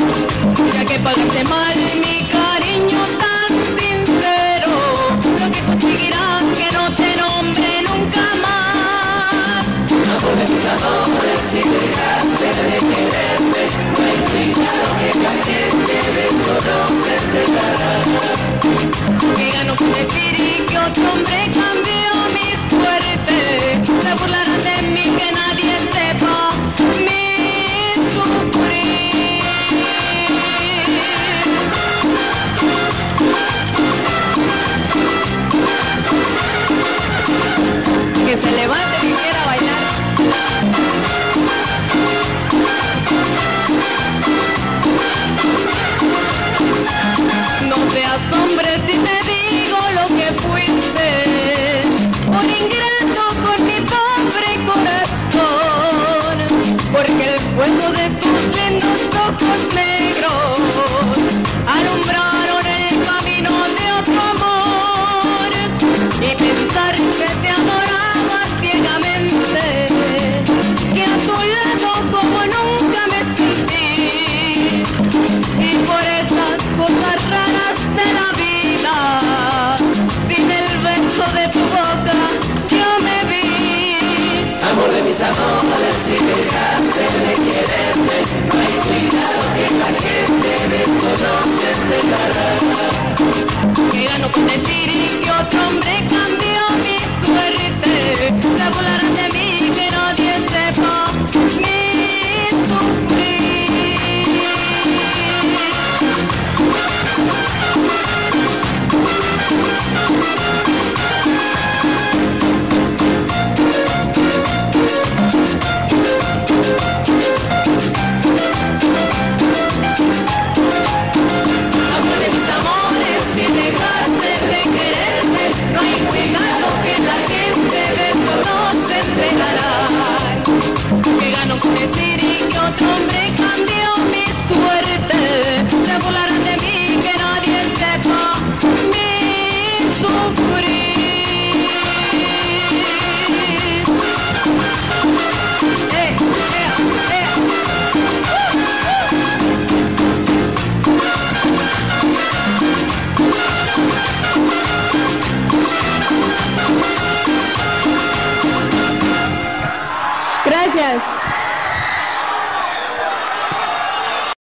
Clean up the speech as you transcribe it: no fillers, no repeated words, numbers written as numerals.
Ya que pagaste mal mi cariño tan sincero, lo que conseguirás que no te nombre nunca más. Amor de mis amores, si dejaste de quererme, no hay cuidado que la gente de esto no se enterará. Que gano con decir que otro hombre cambió mi suerte, se burlarán de mí, que nadie sepa mi sufrir. Que se levante y quiera bailar. No seas hombre si te digo lo que fuiste, por ingrato con mi pobre corazón, porque el fuego de tus lindos ojos negros alumbraron el camino de otro amor, y pensar que te adoraba ciegamente, que a tu lado como nunca me sentí, y por esas cosas raras de la vida, sin el beso de tu boca yo me vi. Amor de mis amores, si dejaste de quererme, no hay cuidado que la gente de esto no se enterará. Que gano con decir que otro hombre cambió mi suerte, se burlarán de mí, que nadie sepa mi sufrir. Amor de mis amores, si dejaste de quererme, no hay cuidado que la gente de esto no se enterará. Que gano con decir que otro hombre cambió mi suerte, se burlarán de mí, que nadie sepa mi sufrir. Gracias.